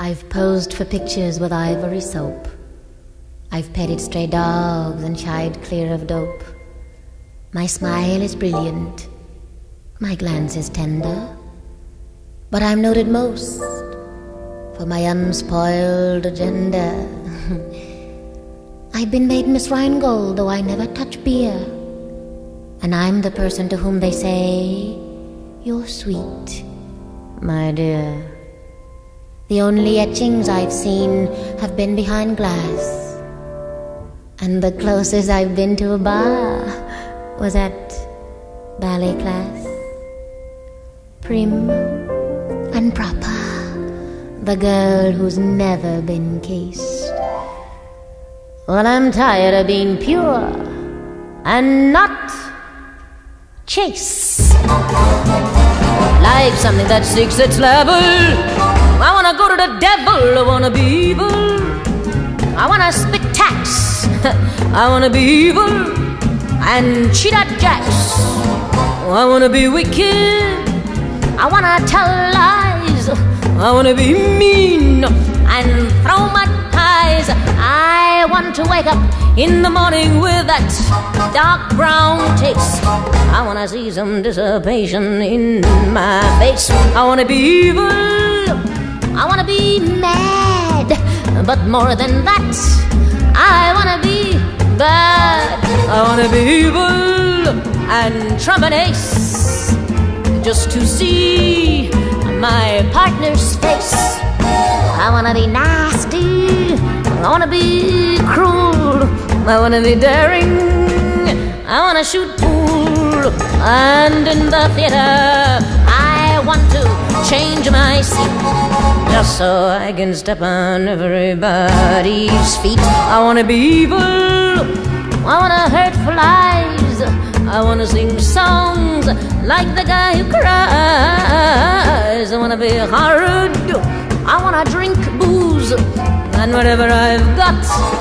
I've posed for pictures with ivory soap. I've petted stray dogs and shied clear of dope. My smile is brilliant, my glance is tender, but I'm noted most for my unspoiled agenda. I've been made Miss Rheingold, though I never touch beer, and I'm the person to whom they say, "You're sweet, my dear." The only etchings I've seen have been behind glass, and the closest I've been to a bar was at ballet class. Prim and proper, the girl who's never been kissed. Well, I'm tired of being pure and not chaste. Life's something that seeks its level. I wanna go to the devil, I wanna be evil. I wanna spit tax, I wanna be evil and cheat at jacks. I wanna be wicked, I wanna tell lies. I wanna be mean and throw my ties. I want to wake up in the morning with that dark brown taste. I wanna see some dissipation in my face. I wanna be evil, I wanna be mad, but more than that, I wanna be bad. I wanna be evil and trump an ace, just to see my partner's face. I wanna be nasty, I wanna be cruel, I wanna be daring, I wanna shoot pool. And in the theater, I want to change my seat, just so I can step on everybody's feet. I wanna be evil, I wanna hurt flies, I wanna sing songs like the guy who cries. I wanna be horrid, I wanna drink booze, and whatever I've got